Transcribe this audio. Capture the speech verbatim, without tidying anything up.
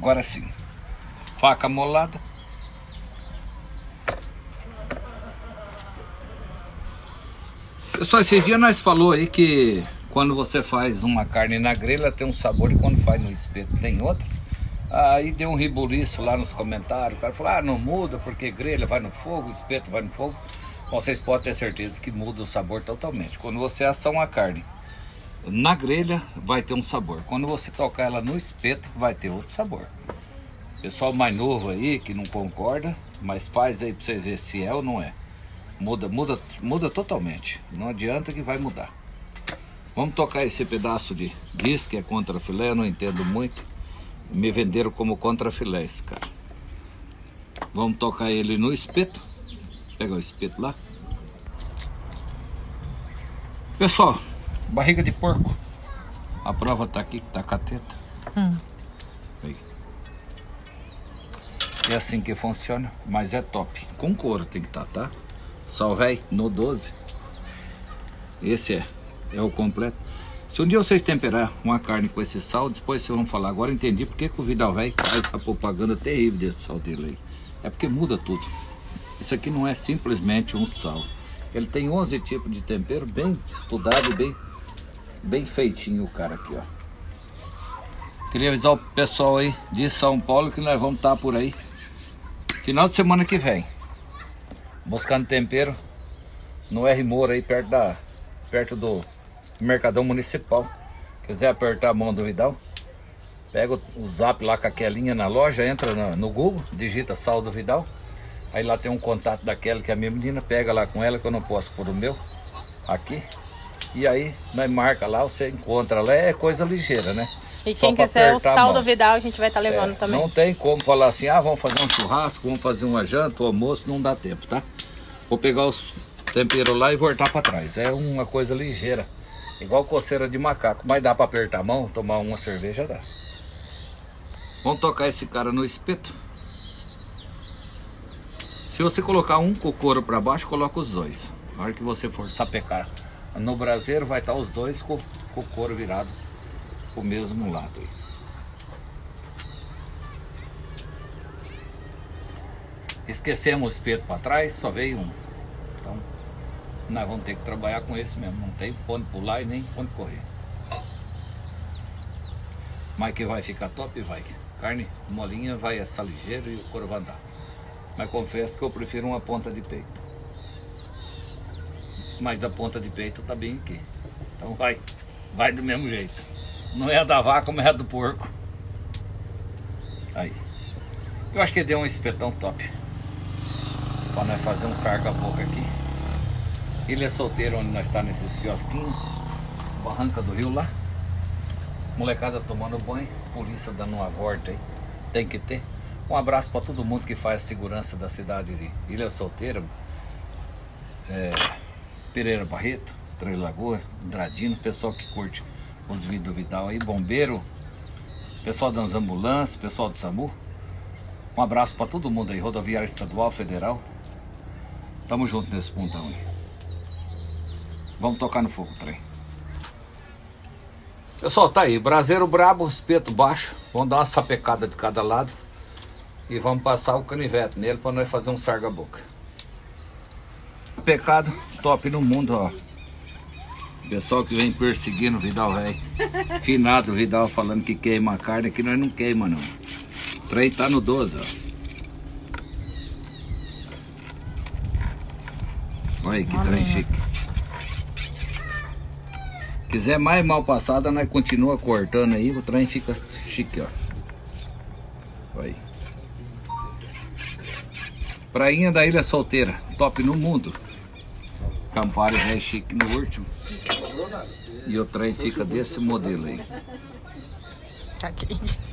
Agora sim. Faca molada. Pessoal, esses dias nós falou aí que quando você faz uma carne na grelha tem um sabor e quando faz no espeto tem outro. Aí deu um ribuliço lá nos comentários. O cara falou, ah, não muda porque grelha vai no fogo, espeto vai no fogo. Bom, vocês podem ter certeza que muda o sabor totalmente. Quando você assa uma carne na grelha vai ter um sabor. Quando você tocar ela no espeto vai ter outro sabor. Pessoal mais novo aí que não concorda, mas faz aí pra vocês verem se é ou não é. Muda, muda, muda totalmente. Não adianta que vai mudar. Vamos tocar esse pedaço de diz que é contra filé, eu não entendo muito. Me venderam como contra filé esse cara. Vamos tocar ele no espeto. Pega o espeto lá. Pessoal, barriga de porco. A prova tá aqui, que tá com a teta. Hum. Aí. É assim que funciona, mas é top. Com couro tem que estar, tá? Sal velho no doze. Esse é, é o completo. Se um dia vocês temperar uma carne com esse sal, depois vocês vão falar. Agora eu entendi porque que o Vidal velho faz essa propaganda terrível desse sal dele aí. É porque muda tudo. Isso aqui não é simplesmente um sal. Ele tem onze tipos de tempero, bem estudado, bem, bem feitinho o cara aqui, ó. Queria avisar o pessoal aí de São Paulo que nós vamos estar por aí final de semana que vem, buscando tempero no R Moura aí perto, da, perto do Mercadão Municipal. Quiser apertar a mão do Vidal, pega o, o zap lá com a Kelinha na loja, entra no, no Google, digita Sal do Vidal. Aí lá tem um contato daquela que é a minha menina, pega lá com ela que eu não posso pôr o meu aqui. E aí nós marca lá, você encontra lá, é coisa ligeira, né? E quem quiser o Sal do Vidal a gente vai estar tá levando é, também. Não tem como falar assim, ah, vamos fazer um churrasco, vamos fazer uma janta, um almoço, não dá tempo, tá? Vou pegar os temperos lá e voltar para trás. É uma coisa ligeira, igual coceira de macaco, mas dá para apertar a mão, tomar uma cerveja, dá. Vamos tocar esse cara no espeto. Se você colocar um com o couro para baixo, coloca os dois. Na hora que você for sapecar no braseiro, vai estar os dois com, com o couro virado o mesmo lado aí. Esquecemos o espeto para trás, só veio um. Então nós vamos ter que trabalhar com esse mesmo. Não tem ponto pular e nem ponto correr. Mas que vai ficar top, vai. Carne molinha, vai essa ligeiro e o couro vai andar. Mas confesso que eu prefiro uma ponta de peito. Mas a ponta de peito tá bem aqui. Então vai, vai do mesmo jeito. Não é a da vaca, mas é a do porco. Aí. Eu acho que deu um espetão top. Pra nós fazer um sarga-boca aqui. Ilha Solteira, onde nós estamos nesses quiosquinhos. Barranca do Rio lá. Molecada tomando banho. Polícia dando uma volta aí. Tem que ter. Um abraço para todo mundo que faz a segurança da cidade de Ilha Solteira. É, Pereira Barreto, Três Lagoas, Andradino. Pessoal que curte os vídeos do Vidal aí, bombeiro, pessoal das ambulâncias, pessoal do SAMU. Um abraço para todo mundo aí, rodoviária estadual, federal. Tamo junto nesse pontão aí. Vamos tocar no fogo, trem. Pessoal, tá aí, braseiro brabo, espeto baixo. Vamos dar uma sapecada de cada lado. E vamos passar o canivete nele para nós fazer um sarga-boca. Pecado top no mundo, ó. Pessoal que vem perseguindo o Vidal, velho. Finado o Vidal falando que queima a carne, aqui nós não queima não. O trem tá no doze, ó. Olha aí que trem chique. Quiser mais mal passada, nós continua cortando aí, o trem fica chique, ó. Olha aí. Prainha da Ilha Solteira, top no mundo. Campari é chique no último. E o trem fica desse modelo aí. Tá quente.